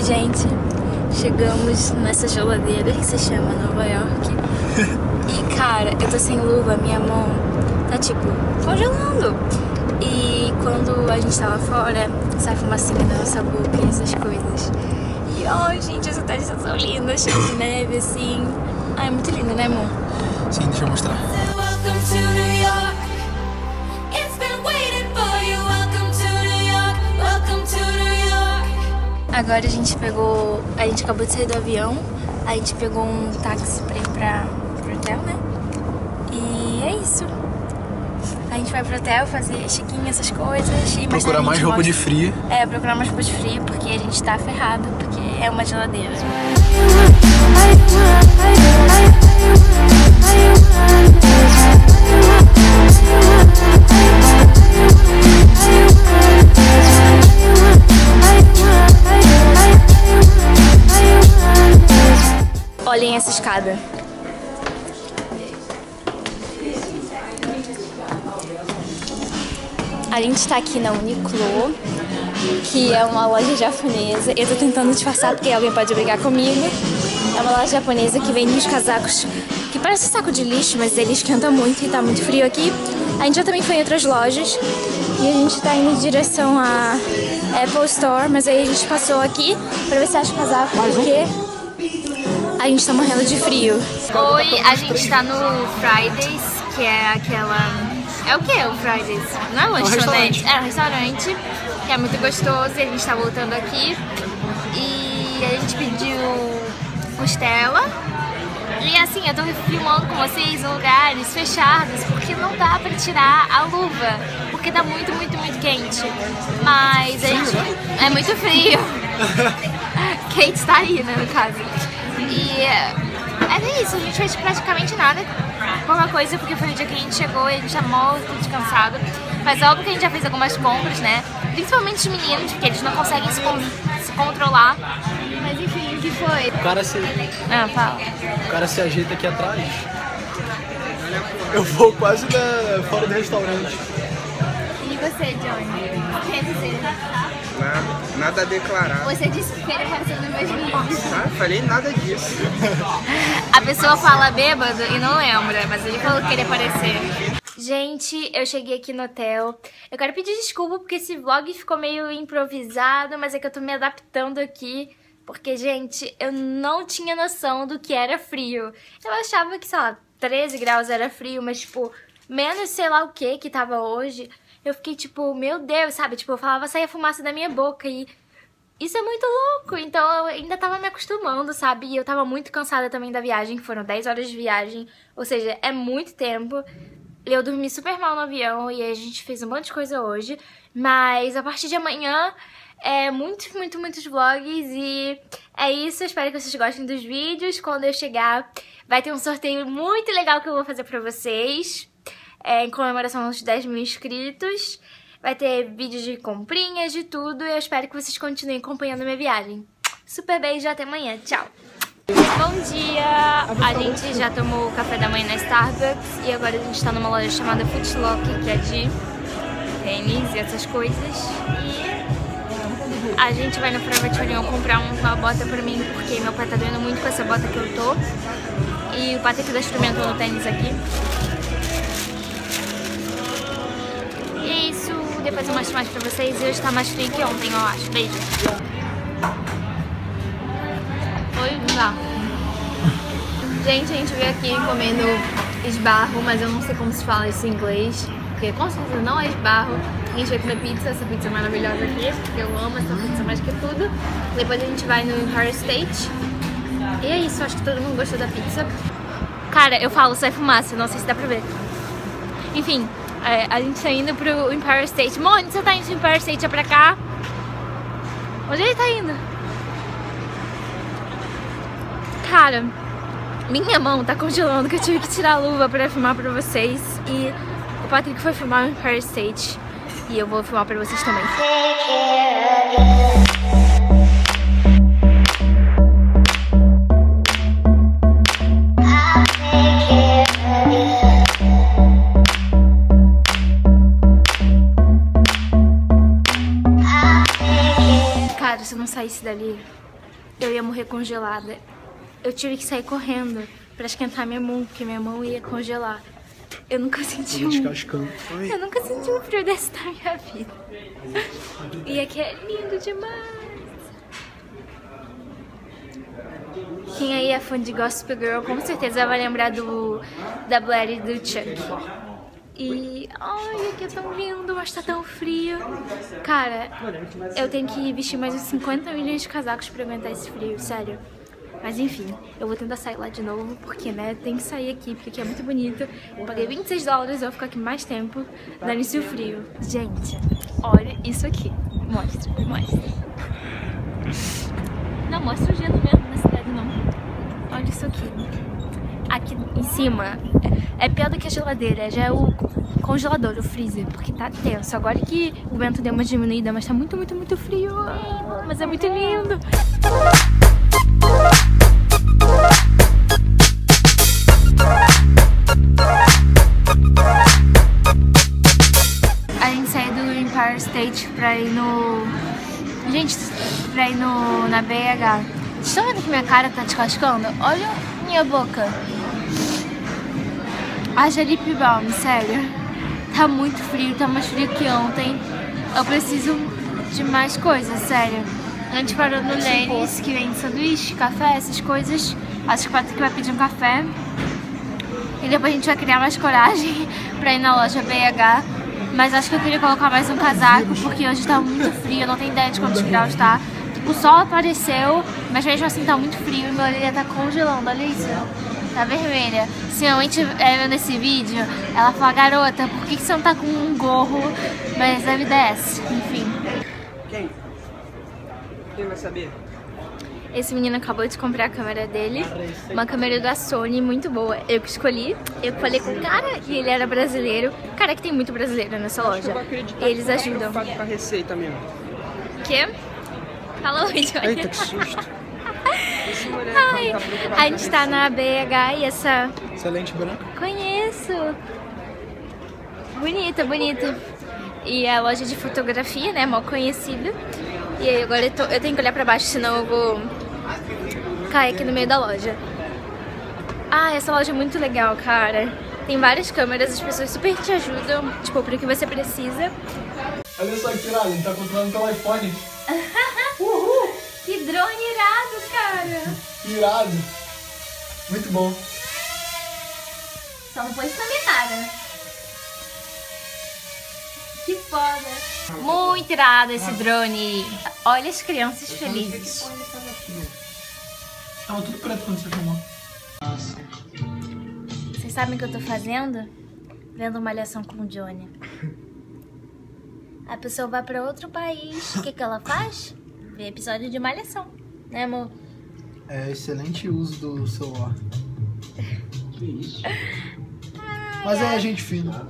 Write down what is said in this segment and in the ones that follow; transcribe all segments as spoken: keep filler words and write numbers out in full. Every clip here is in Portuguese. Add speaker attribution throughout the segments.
Speaker 1: gente, chegamos nessa geladeira que se chama Nova York. E cara, eu tô sem luva, minha mão tá tipo congelando. E quando a gente tá lá fora, sai fumacinha da nossa boca e essas coisas. E ai, gente, essa cidade tá tão linda, cheia de neve assim. Ai, é muito linda, né, amor?
Speaker 2: Sim, deixa eu mostrar.
Speaker 1: Agora a gente pegou, a gente acabou de sair do avião, a gente pegou um táxi pra ir pra, pro hotel, né? E é isso. A gente vai pro hotel fazer check-in, essas coisas. E
Speaker 2: procurar mais roupa
Speaker 1: mostra...
Speaker 2: de frio.
Speaker 1: É, procurar mais roupa de frio, porque a gente tá ferrado, porque é uma geladeira. Olhem essa escada. A gente tá aqui na Uniqlo, que é uma loja japonesa. Eu tô tentando disfarçar porque alguém pode brigar comigo. É uma loja japonesa que vende uns casacos que parece um saco de lixo, mas ele esquenta muito e tá muito frio aqui. A gente já também foi em outras lojas e a gente tá indo em direção à Apple Store, mas aí a gente passou aqui pra ver se acha o casaco, porque a gente tá morrendo de frio. Oi, a gente tá no Fridays, que é aquela... É o que o Fridays? Não é lanchonete? É um restaurante, que é muito gostoso, e a gente tá voltando aqui. E a gente pediu costela. E assim, eu tô filmando com vocês em lugares fechados, porque não dá pra tirar a luva, porque tá muito, muito, muito quente. Mas a gente... É muito frio. Kate tá aí, né, no caso. E é isso, a gente fez praticamente nada. Pouca coisa, porque foi o dia que a gente chegou e a gente tá morto de cansado. Mas é óbvio que a gente já fez algumas compras, né? Principalmente os meninos, porque eles não conseguem se, con se controlar. Mas enfim, o que foi?
Speaker 2: O cara se...
Speaker 1: Ah, fala.
Speaker 2: O cara se ajeita aqui atrás. Eu vou quase da... fora do restaurante.
Speaker 1: E você, Johnny? O que dizer?
Speaker 3: Nada, nada a declarar.
Speaker 1: Você disse que queria aparecer nos meus vídeos.
Speaker 3: Ah, falei nada disso.
Speaker 1: A pessoa fala bêbado e não lembra, mas ele falou que queria aparecer. Gente, eu cheguei aqui no hotel. Eu quero pedir desculpa porque esse vlog ficou meio improvisado, mas é que eu tô me adaptando aqui. Porque, gente, eu não tinha noção do que era frio. Eu achava que, sei lá, treze graus era frio, mas, tipo, menos sei lá o que que tava hoje. Eu fiquei tipo, meu Deus, sabe? Tipo, eu falava, saia fumaça da minha boca e isso é muito louco. Então eu ainda tava me acostumando, sabe? E eu tava muito cansada também da viagem, que foram dez horas de viagem. Ou seja, é muito tempo. Eu dormi super mal no avião e a gente fez um monte de coisa hoje. Mas a partir de amanhã é muitos, muito, muitos vlogs e é isso. Eu espero que vocês gostem dos vídeos. Quando eu chegar, vai ter um sorteio muito legal que eu vou fazer pra vocês. É, em comemoração aos dez mil inscritos. Vai ter vídeos de comprinhas, de tudo. E eu espero que vocês continuem acompanhando a minha viagem. Super beijo, até amanhã. Tchau! Bom dia! A gente já tomou café da manhã na Starbucks. E agora a gente tá numa loja chamada Foot Locker, que é de tênis e essas coisas. E a gente vai no Forever vinte e um comprar uma bota pra mim, porque meu pé tá doendo muito com essa bota que eu tô. E o Patrick tá experimentando o tênis aqui. E é isso, depois eu mostro mais pra vocês. E hoje tá mais frio que ontem, eu acho. Beijo. Oi, lá. Gente, a gente veio aqui comendo esbarro, mas eu não sei como se fala isso em inglês, porque com certeza não é esbarro. A gente vai comer pizza, essa pizza maravilhosa aqui, porque eu amo essa pizza mais que tudo. Depois a gente vai no Empire State. E é isso, acho que todo mundo gostou da pizza. Cara, eu falo, sai fumaça, não sei se dá pra ver. Enfim. É, a gente tá indo pro Empire State. Mônica, você tá indo pro Empire State? É pra cá? Onde ele tá indo? Cara, minha mão tá congelando, que eu tive que tirar a luva pra filmar pra vocês. E o Patrick foi filmar o Empire State. E eu vou filmar pra vocês também. Se eu não saísse dali, eu ia morrer congelada. Eu tive que sair correndo pra esquentar minha mão, porque minha mão ia congelar. Eu nunca senti um... Eu nunca senti um frio desse na minha vida. E aqui é lindo demais. Quem aí é fã de Gossip Girl, com certeza vai lembrar do da Blair e do Chuck. E... ai, aqui é tão lindo, mas tá tão frio. Cara, eu tenho que vestir mais uns cinquenta milhões de casacos pra aguentar esse frio, sério. Mas enfim, eu vou tentar sair lá de novo, porque, né, tem que sair aqui, porque aqui é muito bonito. Eu paguei vinte e seis dólares, eu vou ficar aqui mais tempo, dando-se o frio. Gente, olha isso aqui. Mostra, mostra. Não, mostra o gelo mesmo na cidade, não. Olha isso aqui. Aqui em cima é pior do que a geladeira, já é o congelador, o freezer, porque tá tenso. Agora que o vento deu uma diminuída, mas tá muito, muito, muito frio. Mas é muito lindo. A gente saiu do Empire State pra ir no... Gente, pra ir no... na B H. Vocês estão vendo que minha cara tá descascando? Olha minha boca. Haja lip balm, sério. Tá muito frio, tá mais frio que ontem. Eu preciso de mais coisas, sério. A gente parou no Lenny's, que vende sanduíche, café, essas coisas. Acho que o Patrick vai pedir um café. E depois a gente vai criar mais coragem pra ir na loja B H. Mas acho que eu queria colocar mais um casaco, porque hoje tá muito frio, eu não tenho ideia de quantos graus tá. O sol apareceu, mas mesmo assim tá muito frio e minha orelha tá congelando, olha isso. Tá vermelha. Se a mãe estiver vendo esse vídeo, ela fala, garota, por que, que você não tá com um gorro? Mas deve desce, enfim.
Speaker 3: Quem? Quem vai saber?
Speaker 1: Esse menino acabou de comprar a câmera dele, uma câmera da Sony muito boa. Eu que escolhi, eu falei com o cara e ele era brasileiro. Cara, que tem muito brasileiro nessa loja. E eles ajudam.
Speaker 3: Com a receita mesmo.
Speaker 1: Quê? Fala oi, Johnny.
Speaker 3: Eita, que susto.
Speaker 1: Ai, a gente tá na B H e essa...
Speaker 2: Essa lente branca?
Speaker 1: Conheço. Bonita, bonita. E é a loja de fotografia, né, mal conhecida. E aí agora eu, tô, eu tenho que olhar pra baixo, senão eu vou cair aqui no meio da loja. Ah, essa loja é muito legal, cara. Tem várias câmeras, as pessoas super te ajudam, tipo, pro que você precisa.
Speaker 2: Olha só que irado, ele tá controlando pelo iPhone.
Speaker 1: Uhul! Que drone irado, cara!
Speaker 2: Irado. Muito bom.
Speaker 1: Só não pôs na minha cara. Que foda! Muito irado esse drone. Olha as crianças felizes.
Speaker 2: Tava tudo preto quando você filmou.
Speaker 1: Vocês sabem o que eu tô fazendo? Vendo Malhação com o Johnny. A pessoa vai pra outro país. O que que ela faz? Vê episódio de Malhação. Né, amor?
Speaker 2: É, excelente uso do celular. Que isso? Mas é a gente fina.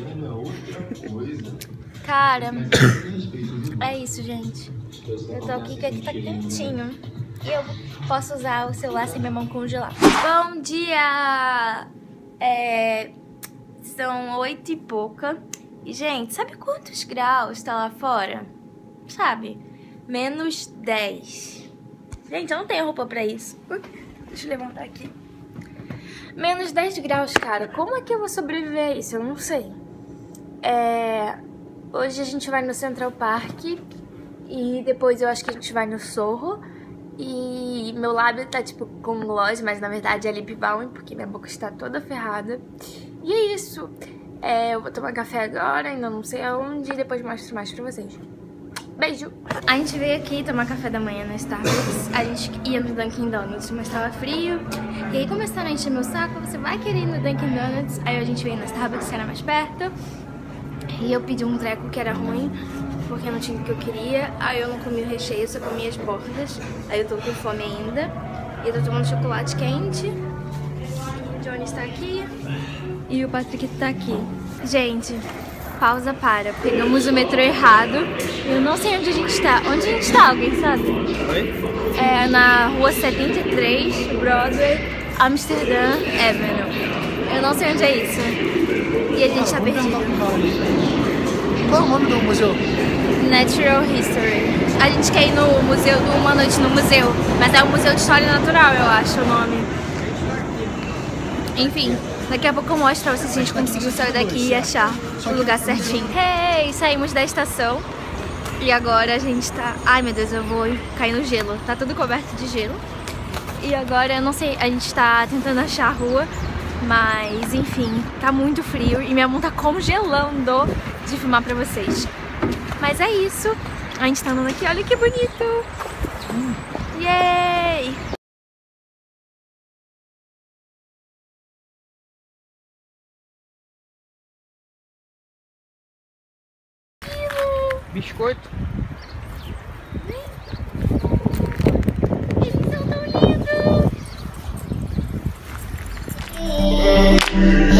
Speaker 1: Cara, é isso, gente. Eu tô aqui que aqui tá quentinho. E eu posso usar o celular sem minha mão congelar. Bom dia! É... São oito e pouca. E, gente, sabe quantos graus tá lá fora? Sabe? Menos dez. Gente, eu não tenho roupa pra isso. Deixa eu levantar aqui. Menos dez graus, cara. Como é que eu vou sobreviver a isso? Eu não sei. É... Hoje a gente vai no Central Park. E depois eu acho que a gente vai no Sorro. E meu lábio tá tipo com gloss, mas na verdade é lip balm, porque minha boca está toda ferrada. E é isso. É, eu vou tomar café agora, ainda não sei aonde, e depois mostro mais pra vocês. Beijo! A gente veio aqui tomar café da manhã na Starbucks. A gente ia no Dunkin' Donuts, mas tava frio. E aí começaram a encher meu saco, você vai querer ir no Dunkin' Donuts? Aí a gente veio na Starbucks, que era mais perto. E eu pedi um treco que era ruim, porque não tinha o que eu queria. Aí eu não comi o recheio, só comi as bordas. Aí eu tô com fome ainda. E eu tô tomando chocolate quente. O Johnny está aqui. E o Patrick tá aqui. Gente, pausa para. Pegamos o metrô errado. Eu não sei onde a gente tá. Onde a gente tá? Alguém sabe?
Speaker 3: Oi?
Speaker 1: É na rua setenta e três, Broadway, Amsterdã Avenue. Eu não sei onde é isso. E a gente tá perdido.
Speaker 2: Qual é o nome do museu?
Speaker 1: Natural History. A gente quer ir no museu do Uma Noite no Museu, mas é o Museu de História Natural, eu acho o nome. Enfim, daqui a pouco eu mostro pra vocês se a gente conseguiu sair daqui e achar o lugar certinho. Hey, saímos da estação e agora a gente tá... Ai meu Deus, eu vou cair no gelo. Tá tudo coberto de gelo. E agora, eu não sei, a gente tá tentando achar a rua, mas enfim, tá muito frio e minha mão tá congelando de filmar pra vocês. Mas é isso, a gente tá andando aqui, olha que bonito! Yay!
Speaker 3: Biscoito.
Speaker 1: Eles são tão lindos!